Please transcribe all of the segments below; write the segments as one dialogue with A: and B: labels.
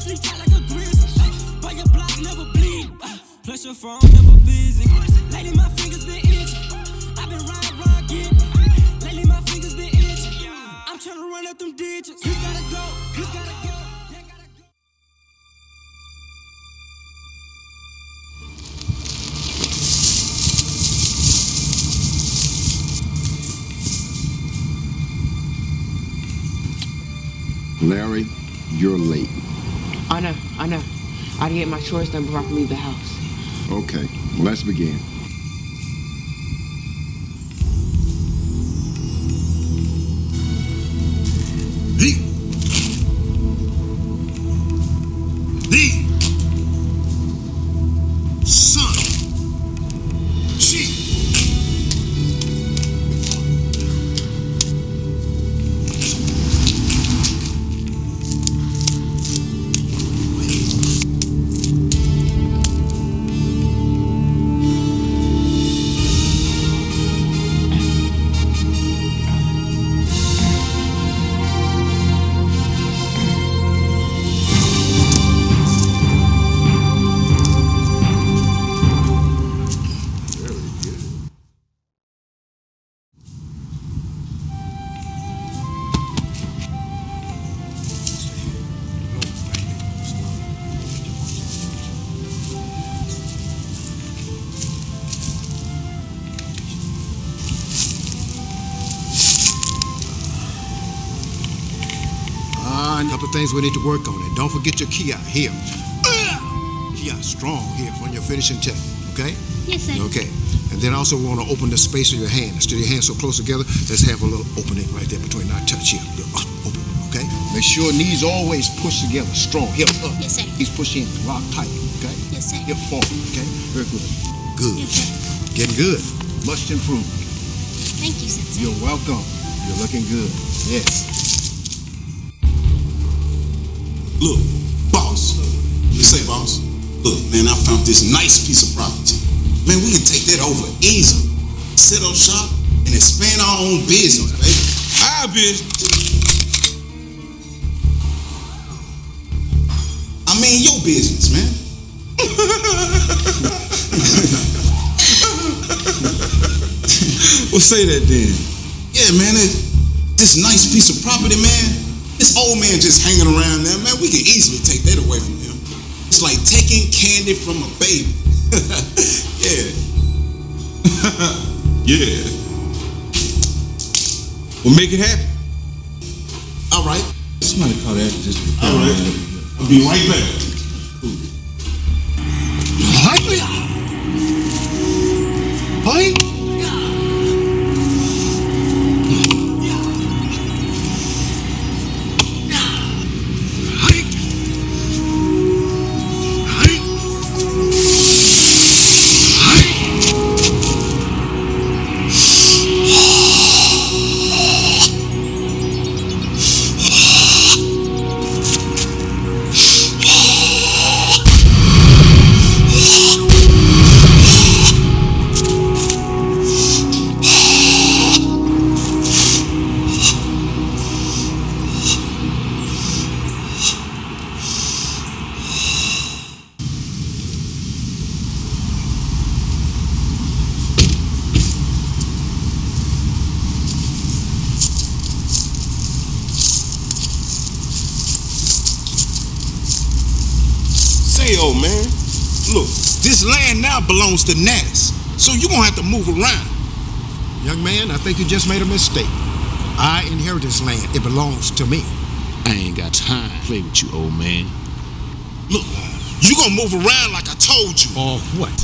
A: sleep tight like a grizzly. But your block never bleed. Plus your phone never busy. Lately my fingers been itchy. I've been riding, getting. Lately my fingers been itchy. I'm trying to run up them digits. You gotta go, you gotta go.
B: Larry, you're late.
C: I know. I gotta get my chores done before I can leave the house.
B: Okay, let's begin.
D: A couple of things we need to work on. And don't forget your key out here. Key out strong here for your finishing check. Okay?
E: Yes, sir.
D: Okay. And then also we want to open the space of your hand. Instead of your hands so close together, let's have a little opening right there between our touch here. Open, okay? Make sure knees always push together, strong. Hip up.
E: Yes, sir.
D: Knees push in, lock tight, okay?
E: Yes, sir.
D: Hip forward, okay? Very good. Good.
E: Yes, sir.
D: Getting good. Much improvement.
E: Thank you, Sensei.
D: You're welcome. You're looking good. Yes.
F: Look, boss. You say, boss? Look, man, I found this nice piece of property. Man, we can take that over easy. Set up shop and expand our own business, baby. Our business. I mean, your business, man. Well, say that then. Yeah, man, this nice piece of property, man. This old man just hanging around there, man, we can easily take that away from him. It's like taking candy from a baby. Yeah. Yeah. We'll make it happen. All right. Somebody call that just. All right. I'll be right back. Cool. Hi. Hey, old man, look, this land now belongs to Nattis, so you're gonna have to move around.
D: Young man, I think you just made a mistake. I inherit this land. It belongs to me.
F: I ain't got time to play with you, old man. Look, you gonna move around like I told you.
D: Or what?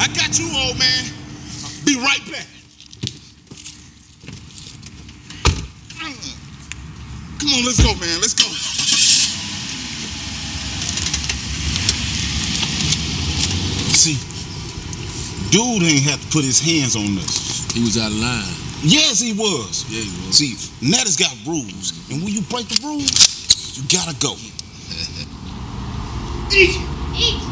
F: I got you, old man. Be right back. Come on, let's go, man. Let's go. See, dude ain't have to put his hands on us.
G: He was out of line.
F: Yes, he was.
G: Yeah, he was.
F: See, Natta's got rules, and when you break the rules, you gotta go.
D: Eat.
E: Eat.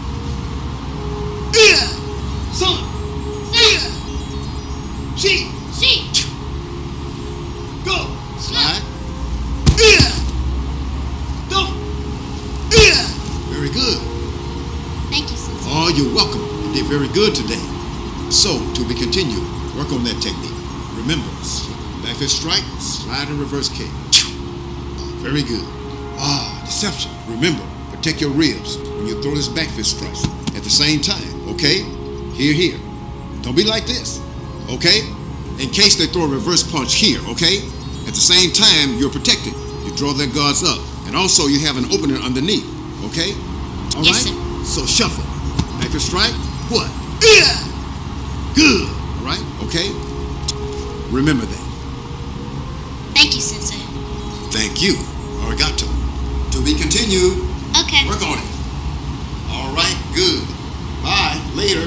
D: Yeah. Son. Yeah. Sheep.
E: Sheep.
D: Go.
E: Slide.
D: Yeah. Go. Yeah. Very good.
E: Thank you, Sensei.
D: Oh, you're welcome. You did very good today. So, to be continued, work on that technique. Remember, back fist strike, slide and reverse kick. Very good. Deception. Remember, protect your ribs when you throw this back fist strike. At the same time, okay? Here. Don't be like this, okay? In case they throw a reverse punch here, okay? At the same time, you're protected. You draw their guards up. And also, you have an opener underneath, okay? All right?
E: Yes, sir.
D: So, shuffle. Back fist strike. What? Yeah! Good. All right? Okay? Remember that.
E: Thank you, Sensei.
D: Thank you. Arigato. To be continued.
E: Okay.
D: Work on it. All right, good. Bye. Later.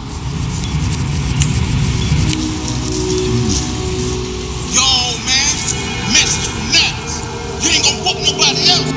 F: Yo, man, message from Natas. You ain't gonna whoop nobody else.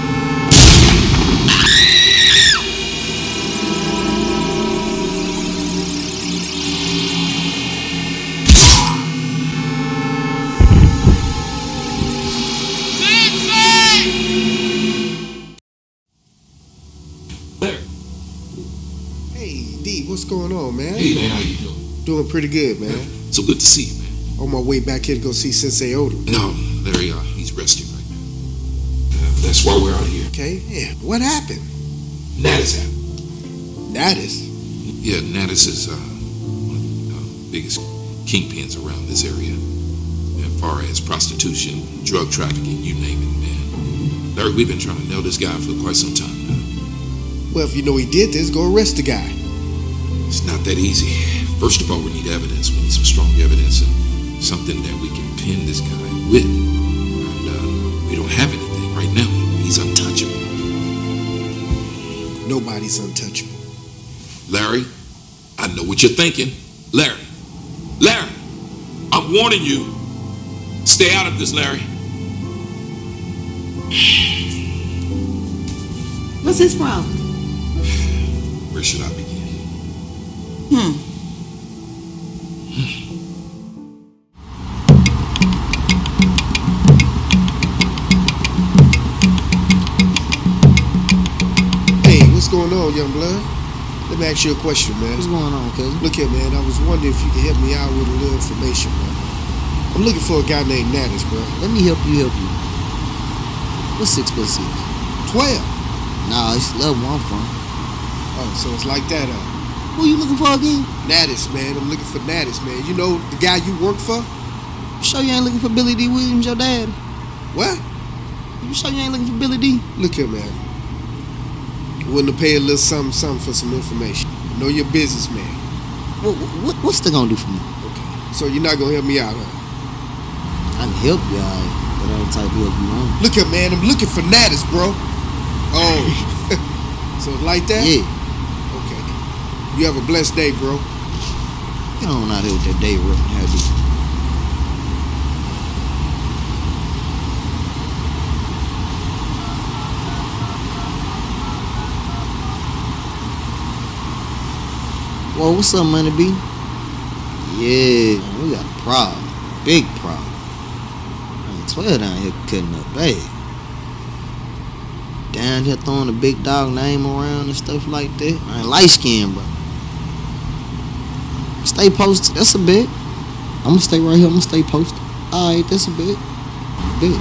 D: Hey, D, what's going on, man?
G: Hey, man, how you doing?
D: Doing pretty good, man.
G: So good to see you, man.
D: On my way back here to go see Sensei Oda.
G: No, Larry, he's resting right now. That's why we're out here.
D: Okay, yeah. What happened?
G: Natus happened.
D: Natus?
G: Yeah, Natus is one of the biggest kingpins around this area. As far as prostitution, drug trafficking, you name it, man. Larry, we've been trying to nail this guy for quite some time now.
D: Well, if you know he did this, go arrest the guy.
G: It's not that easy. First of all, we need evidence. We need some strong evidence and something that we can pin this guy with. And we don't have anything right now. He's untouchable.
D: Nobody's untouchable.
G: Larry, I know what you're thinking. Larry, I'm warning you. Stay out of this, Larry.
H: What's his problem?
G: Where should I begin?
D: Hey, what's going on, young blood? Let me ask you a question, man.
H: What's going on, cousin?
D: Look here, man. I was wondering if you could help me out with a little information, man. I'm looking for a guy named Natus, bro.
H: Let me help you. What's 6 + 6?
D: 12.
H: Nah, it's level where I'm from.
D: Oh, so it's like that,
H: Who you looking for again?
D: Natus, man. I'm looking for Natus, man. You know the guy you work for?
H: You sure you ain't looking for Billy D. Williams, your dad?
D: What?
H: You sure you ain't looking for Billy D?
D: Look here, man. Willing to pay a little something for some information. I know you're a businessman.
H: What's that gonna do for me?
D: Okay. So you're not gonna help me out, huh?
H: I can help you, alright, but I ain't type of help you on.
D: Look here, man. I'm looking for Natus, bro. Oh. So like that?
H: Yeah.
D: Okay. You have a blessed day, bro.
H: Get on out here with that day rough and happy. Whoa, what's up, Money B? Yeah, man, we got a problem. Big problem. Man, 12 down here cutting up bad. Down here throwing the big dog name around and stuff like that. I ain't light skinned, bro. Stay posted. That's a bit. I'm gonna stay right here. I'm gonna stay posted. Alright, that's a bit. Big.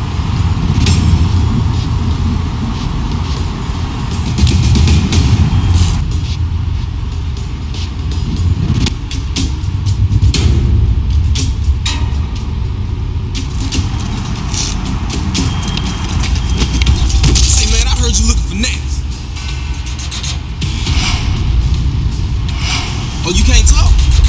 F: Hey, man, I heard you looking for Natas. Oh, you can't talk?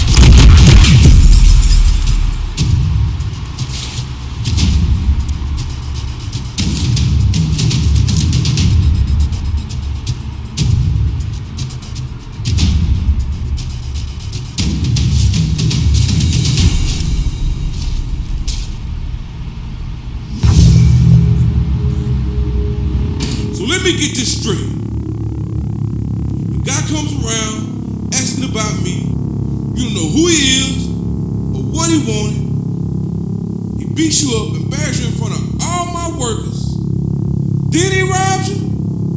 I: So let me get this straight. The guy comes around asking about me. You don't know who he is or what he wanted. He beats you up, embarrasses you in front of all my workers. Then he robs you.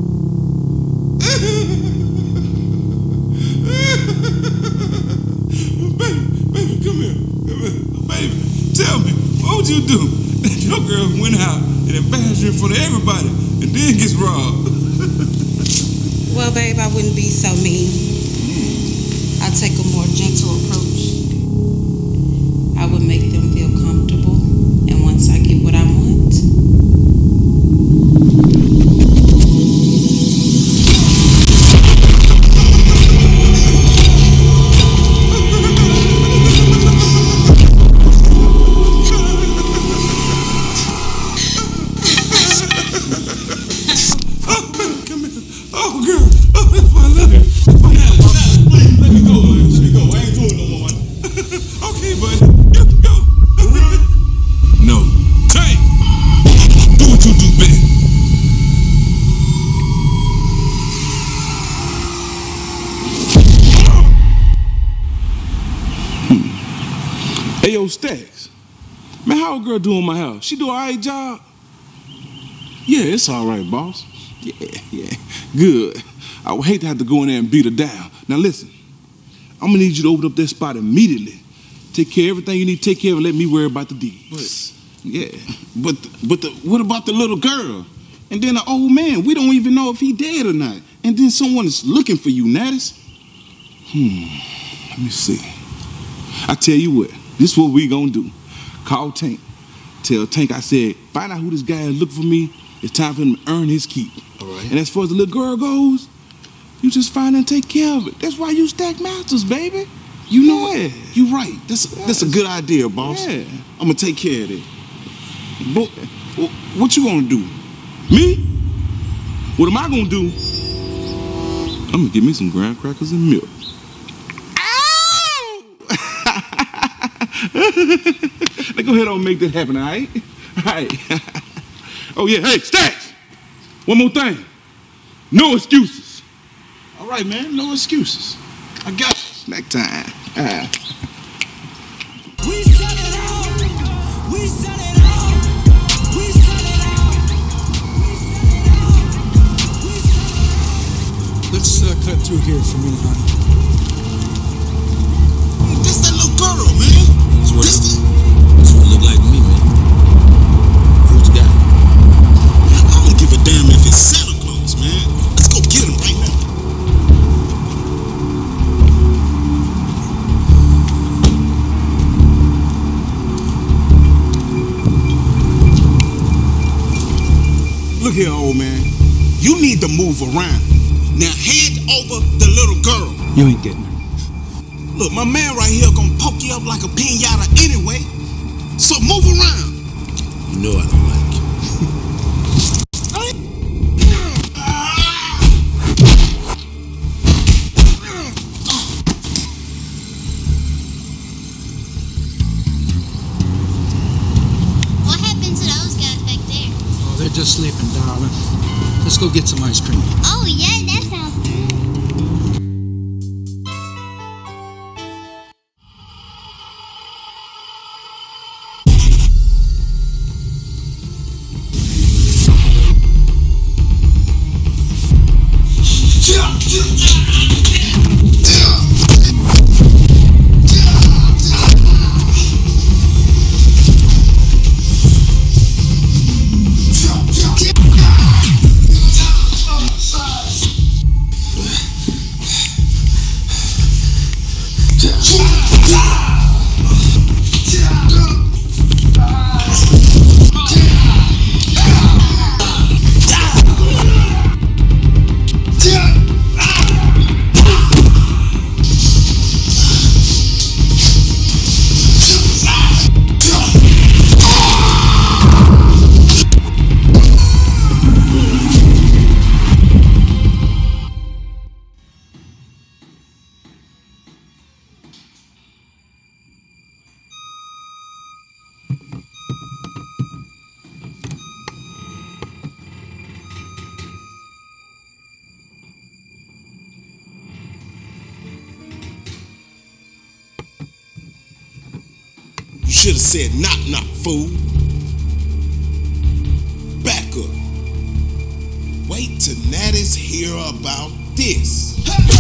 I: Baby, come here. Baby, tell me, what would you do if your girl went out and embarrassed you in front of everybody and then gets robbed?
J: Well, babe, I wouldn't be so mean. I'd take a more gentle approach. I would make them feel comfortable, and once I get what I want,
I: Oh, girl. Oh, that's my love. Let me go, man. Let me go. I ain't doing no more. Okay, buddy. Go. No. Tank. Do what you do best. Hey, yo, Stacks. Man, how a girl doing in my house? She do an alright job? Yeah, it's all right, boss. Yeah, good. I would hate to have to go in there and beat her down. Now listen, I'm gonna need you to open up that spot immediately. Take care of everything you need to take care of and let me worry about the deeds.
F: But what about the little girl? And then the old man, we don't even know if he dead or not. And then someone is looking for you, Nattis.
I: Let me see. I tell you what, this is what we gonna do. Call Tank. Tell Tank I said, find out who this guy is looking for me. It's time for him to earn his keep.
F: All right.
I: And as far as the little girl goes, you just find her and take care of it. That's why you stack masters, baby.
F: You know what? You're right. That's a good idea, boss.
I: Yeah.
F: I'm gonna take care of it. But what you gonna do?
I: Me? What am I gonna do? I'm gonna get me some graham crackers and milk.
F: Ow!
I: Now go ahead and make that happen, all right? All right. Oh, yeah. Hey, Stacks! One more thing. No excuses.
F: All right, man. No excuses. I got it.
I: Snack time.
A: We set it out. We set it out. We set it out. We set it out. We set it out.
K: Let's cut through here for me, honey.
F: This that little girl, man.
K: That's what it look like to me, man. Who's got it?
F: I don't give a damn if it's Santa Claus, man. Let's go get him right now. Look here, old man. You need to move around. Now hand over the little girl.
K: You ain't getting her.
F: Look, my man right here gonna poke you up like a piñata anyway. So move around.
K: You know I don't like you.
E: What happened to those guys back there?
K: Oh, they're just sleeping, darling. Let's go get some ice cream.
E: Oh, yeah, that sounds good.
F: should have said knock knock, fool. Back up. Wait till Natties hear about this.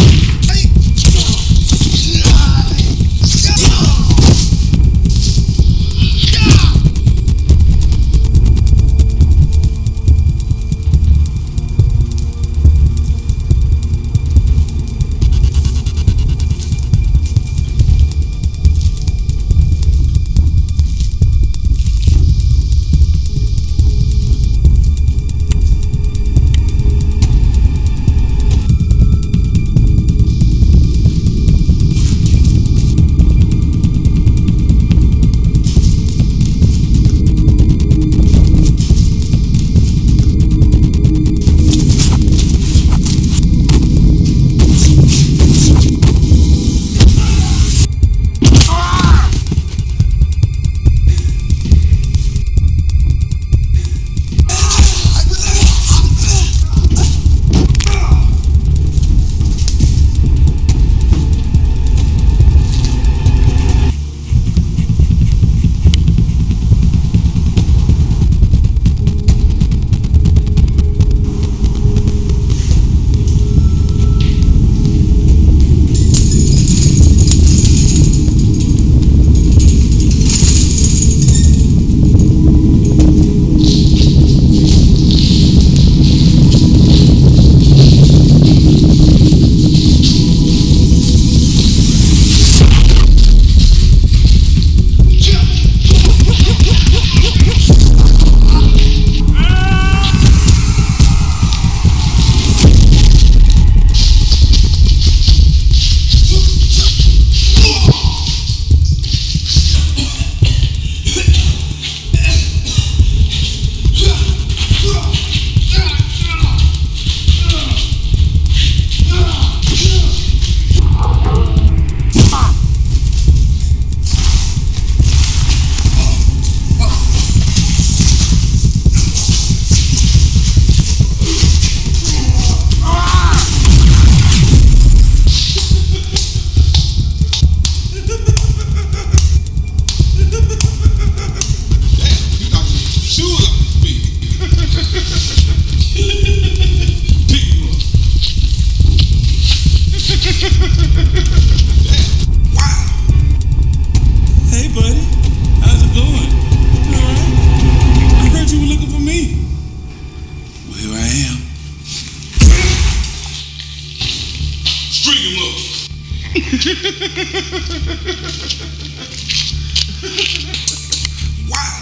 G: Wow.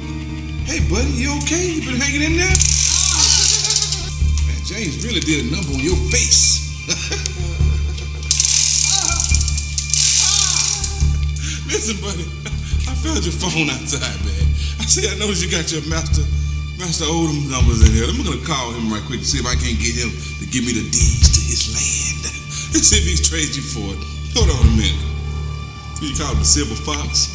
G: Hey, buddy, you okay? You been hanging in there? Man, James really did a number on your face. Listen, buddy, I found your phone outside, man. I see, I noticed you got your Master Odom numbers in here. I'm gonna call him right quick to see if I can't get him to give me the deeds to his land. Let's see if he's traded you for it. Hold on a minute. You call him the Silver Fox?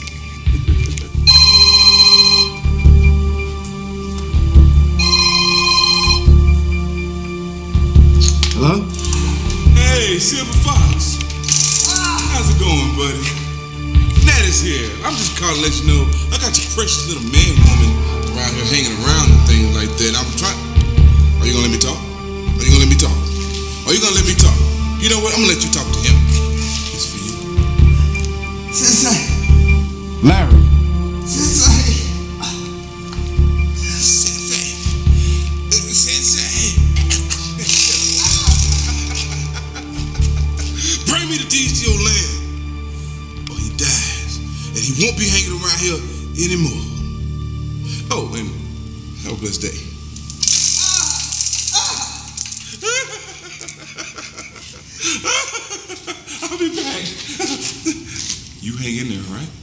F: Hello?
G: Hey, Silver Fox. How's it going, buddy? Nattie's here. I'm just calling to let you know I got your precious little man woman around here hanging around and things like that. I'm trying. Are you gonna let me talk? Are you gonna let me talk? Are you gonna let me talk? You know what? I'm gonna let you talk to him. It's for you.
F: Sensei.
I: Larry.
F: Sensei. Sensei.
G: Bring me the deeds to your land, or he dies, and he won't be hanging around here anymore. Oh, and have a blessed day. I'll be back. You hang in there, all right?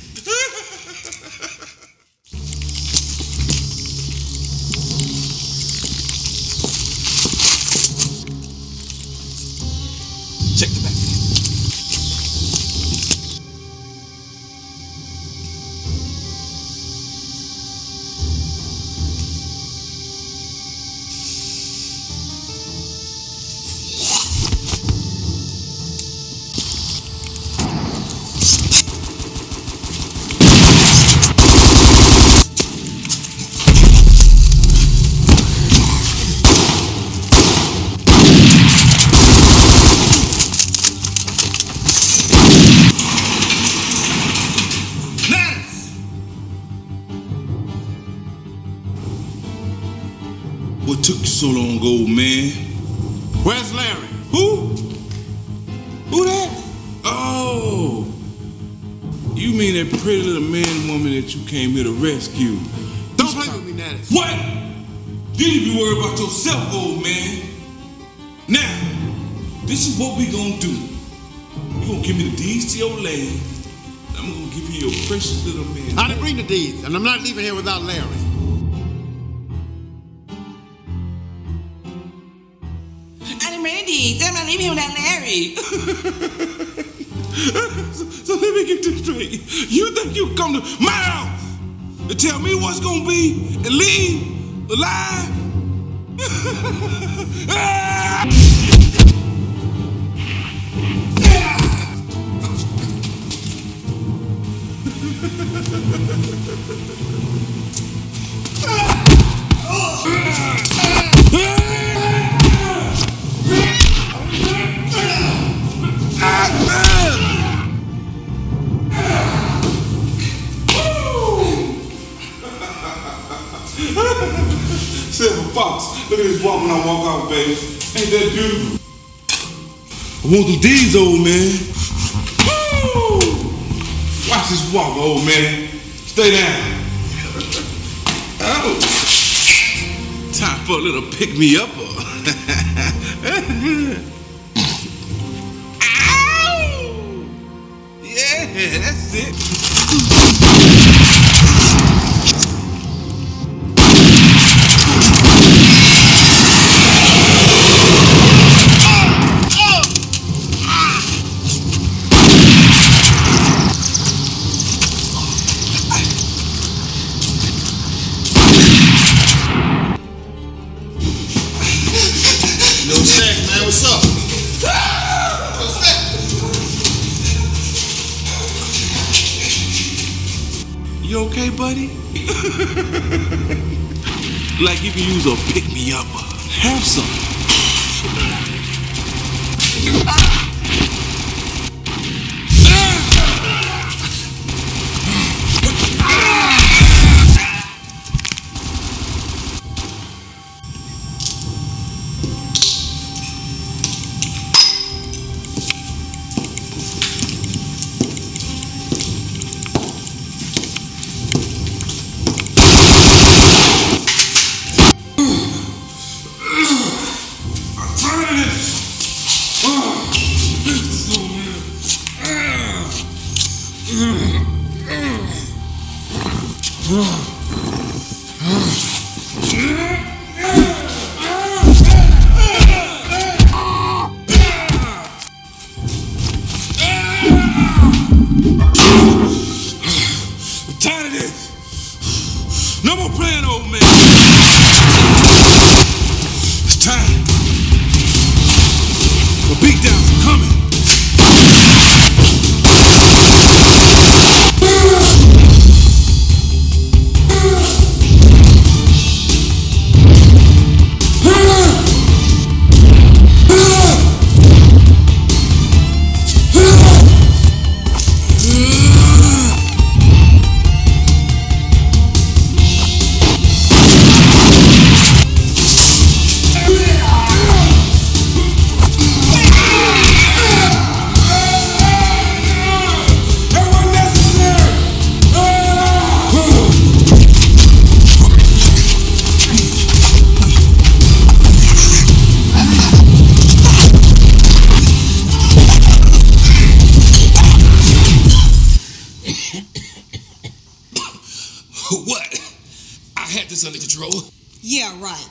G: Check the back.
I: What took you so long, old man?
D: Where's Larry?
I: Who? Who that? Oh, you mean that pretty little man and woman that you came here to rescue?
D: Don't play with me, Nattis.
I: What? You need to be worried about yourself, old man. Now, this is what we gonna do. You gonna give me the deeds to your land. I'm gonna give you your precious little man.
D: I didn't bring the deeds, and I'm not leaving here without Larry.
C: I didn't bring the deeds. I'm not leaving here without Larry.
I: So let me get this straight. You think you come to my house to tell me what's gonna be and leave alive? Silver Fox, look at this walk when I walk out, baby. Ain't that beautiful? I want them D's, old man. Woo! Watch this walk, old man. Stay down. Oh. Time for a little pick-me-upper. Ow! Yeah, that's it.
D: What's up?
I: You okay, buddy? Like you can use a pick-me-up. Have some. I'm tired of this. No more playing, old man. It's time. The beatdowns are coming. What? I had this under control.
J: Yeah, right.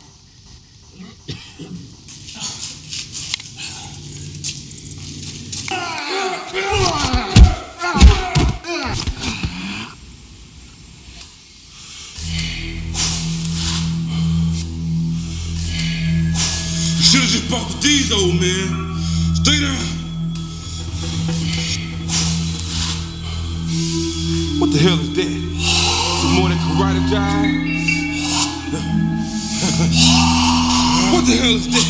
I: You should have just bought the D's, old man. Stay down. What the hell is that? Some more than karate jive? What the hell is that?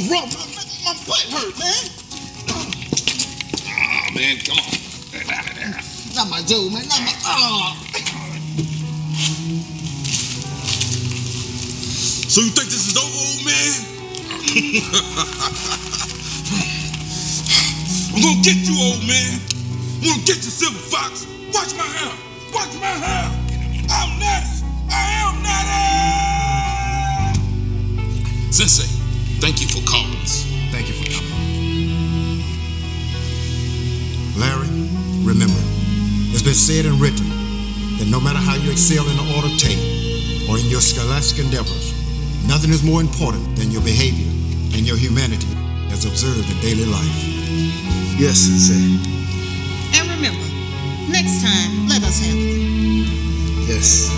F: wrong? My butt hurt, man.
G: Oh, man, come on. Get out of there.
F: Not my Joe, man. Not my. So you think this is over, old man? I'm gonna get you, old man. I'm gonna get you, Silver Fox. Watch my hair. Watch my hair. I'm Natty. I am Natty.
G: Sensei, thank you for calling us.
D: Thank you for coming. Larry, remember, it's been said and written that no matter how you excel in the art of tape or in your scholastic endeavors, nothing is more important than your behavior and your humanity as observed in daily life.
H: Yes, Sensei.
L: And remember, next time, let us handle it.
H: Yes.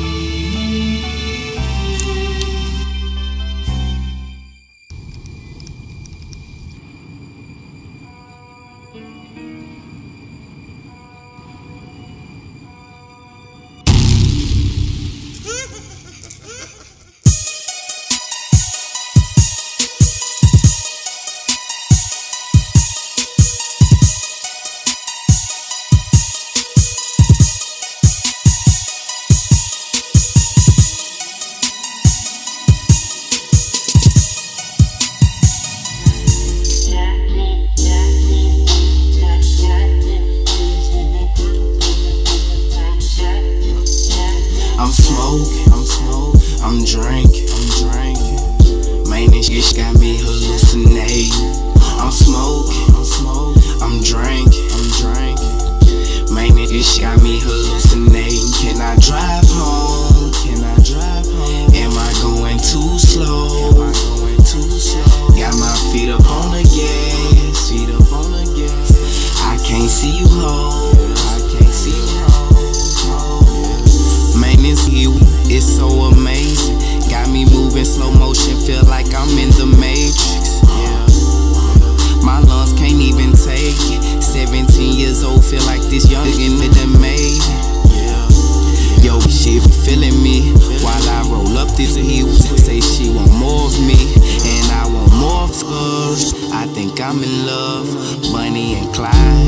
A: I'm drinking. Man, this shit got me hallucinating. I'm smoking. I'm drinking. Man, this shit got me hallucinating. Can I drive home? Am I going too slow? Got my feet up on the gas. I can't see you home. Man, this here is so amazing. Got me moving slow motion, feel like I'm in the Matrix. My lungs can't even take it. 17 years old, feel like this young nigga done made it. Yo, she be feeling me while I roll up this hill. Say she want more of me, and I want more of her. I think I'm in love, Bonnie and Clyde.